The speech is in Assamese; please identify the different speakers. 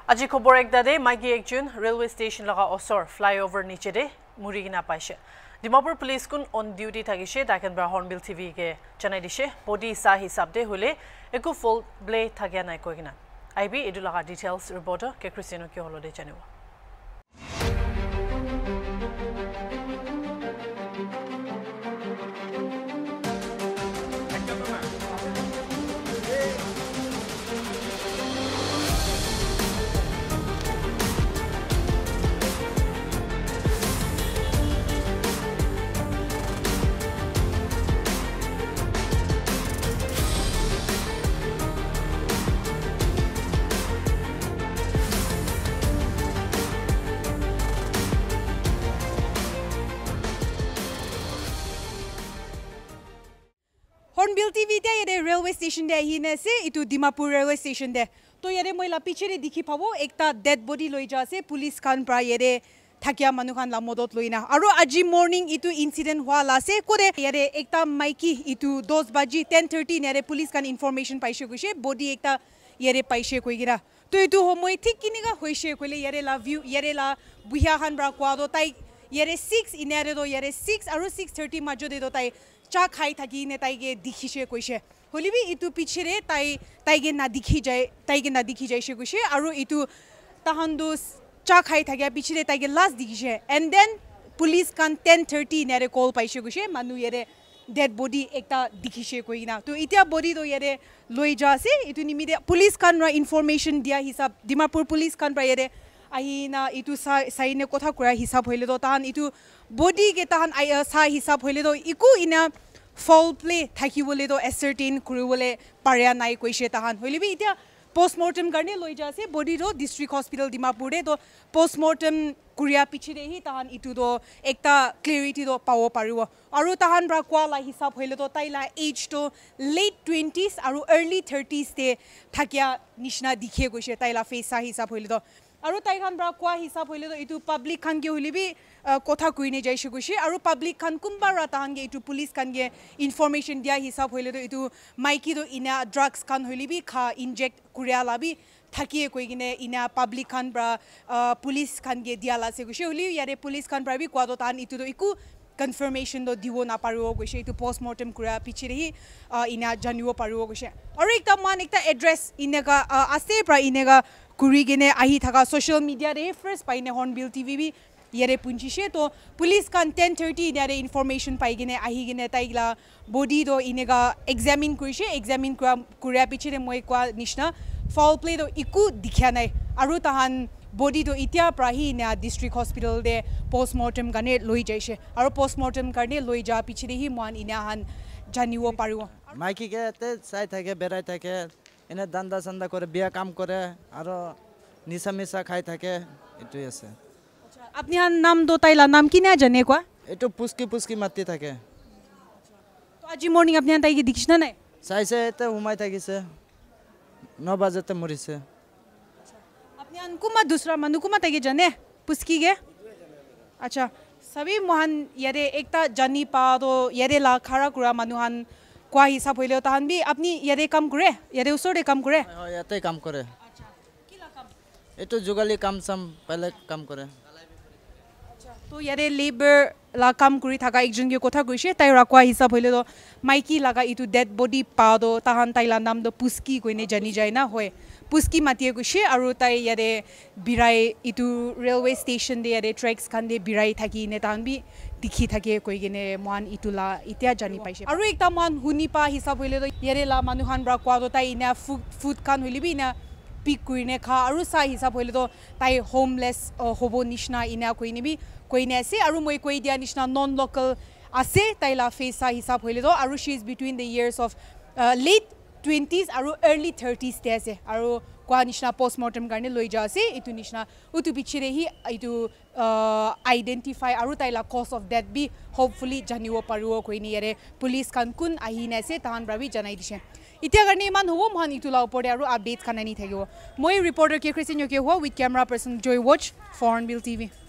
Speaker 1: আজি খবৰ একদাদে মাইকি একজন ৰেলৱে ষ্টেচন লগা অসৰ ফ্লাইঅভাৰ নিচে দে মুৰি কিনা পাইছে ডিমাপুৰ পুলিচ কোন অন ডিউটি থাকিছে তাকেনবা হৰ্নবিল টিভি কে জানাই দিছে বডি সা হিসাব দে হলে একো ফল ব্লে থাকিয়া নাই কই কিনা আইবি এডু লগা ডিটেইলছ ৰিপৰ্টাৰ কে ক্ৰিষ্টিয়ানো কি হলো দে জানিব
Speaker 2: Hornbill TV te yede railway station de hine se itu Dimapur railway station de to yede moi la piche de dikhi pabo ekta dead body loi ja se police kan pra yede thakia manu khan la modot loina aro aji morning itu incident hwa la se kore yede ekta maiki itu 10 baji 10:30 nere police kan information paise goise body ekta yede paise koigira to itu homoi thik kiniga hoise koile yede la view yede la buhia khan bra kwa do tai yede 6 inere do yede 6 aro 6:30 majo de do tai cha khai thaki ne taige dikhise koise holibi itu pichire taige na dikhi jai she koise aru itu tahandu cha khai thakya pichire taige last dikhise and then police kan 10:30 nere call paise koise manu yere dead body ekta dikhise koina to itia body do yere loi ja ase itu nimide police kan ra information dia hisab Dimapur police kan pra yere ahina itu saine kotha kura hisab hoile do tahan itu body ke tahan sa hisab hoile do iku ina foul play thaki bole do ascertain kuri bole paria nai koise tahan hoile bi itia postmortem karne loi ja se body do district hospital Dimapur de do postmortem kuria pichire hi tahan itu do ekta clarity do pawo pariwo aru tahan bra kwa la hisab hoile do taila age to late 20s aru early 30s te thakia nishna dikhe goise taila face sa hisab hoile do aru tai khan bra kwa hisab hoile do itu public khan ge holibi kotha kuine jaise goise aru public khan kumba ra tahange itu police khan ge information dia hisab hoile do itu maiki do ina drugs khan holibi kha inject kuria labi thaki koi gine ina public khan bra police khan ge dia la se goise holi yare police khan bra bi kwa do tan itu do iku confirmation do diwo na pariwo goise itu postmortem kura pichire hi ina janiwo pariwo goise aru ekta man ekta address inega ase pra inega kuri gene ahi thaka social media re first paine Hornbill TV bi yere punjise to police kan 10:30 yere information pai gene ahi gene taigla body do inega examine kuria pichire moi kwa nishna foul play do iku dikhya nai aru tahan body do itia prahi na district hospital de postmortem gane loi jaise aru postmortem karne loi ja pichire hi man ina han janiwo pariwo
Speaker 3: maiki ke te sai thake berai thake এনে দান্দা চান্দা করে বিয়া কাম করে আর নিশা মিশা খাই থাকে এটাই আছে
Speaker 2: আচ্ছা আপনি আর নাম দো তাইলা নাম কি না জানে কোয়া
Speaker 3: এটো পুস্কি মাতি থাকে
Speaker 2: তো আজি মর্নিং আপনি আর তাইকে দেখিস না নাই
Speaker 3: চাইছে এতে ঘুমাই থাকিছে 9 বাজেতে মরিছে
Speaker 2: আপনি আন কুমা দুসরা মানু কুমা তাইকে জানে পুস্কি গে আচ্ছা সবই মহান ইয়ারে একটা জানি পা তো ইয়ারে লা খারা কুরা মানুহান কোয়া হিসাব হইলে তাহান বি আপনি ইয়ারে কাম করে ইয়ারে উসরে কাম করে
Speaker 3: হয় ইয়াতে কাম করে
Speaker 2: আচ্ছা কি লা কাম
Speaker 3: এটো যোগালি কাম সাম পহলে কাম করে
Speaker 2: আচ্ছা তো ইয়ারে লেবার লা কাম করি থাকা একজন কে কথা কইছে তাই রাকোয়া হিসাব হইলে তো মাইকি লাগা ইটু ডেড বডি পা দো তাহান তাইলা নাম দো পুস্কি কইনে জানি যায় না হয় পুস্কি মাতিয়ে কইছে আৰু তাই ইয়ারে বিৰাই ইটু ৰেলৱে ষ্টেচন দে ইয়ারে ট্ৰেক্স খান দে বিৰাই থাকি নে তাহান বি দিখি থাকে কই গনে মান ইটুলা ইতিয়া জানি পাইছে আৰু একটা মান হুনি পা হিসাব হইলে তো ইয়ারে লা মানুহান ব্ৰা কোৱা তো তাই ইনা ফুড খান হইলিবি না পিক কুইনে খা আৰু সা হিসাব হইলে তো তাই হোমলেস হবো নিশনা ইনা কইনিবি কইনে আছে আৰু মই কই দিয়া নিশনা নন লোকাল আছে তাইলা ফেসা হিসাব হইলে তো আৰু she is between the years of late 20s aru early 30s te ase aru kwa nishna postmortem karne loi ja ase itu nishna utu pichire hi itu identify aru taila cause of death bi hopefully janiwo pariwo koini yare police kan kun ahina ase tahan brabi janai dise itia karne man hobo mohan itu la upore aru updates kanani thagibo moi reporter ke Christian ke ho with camera person Joy Watch for Hornbill TV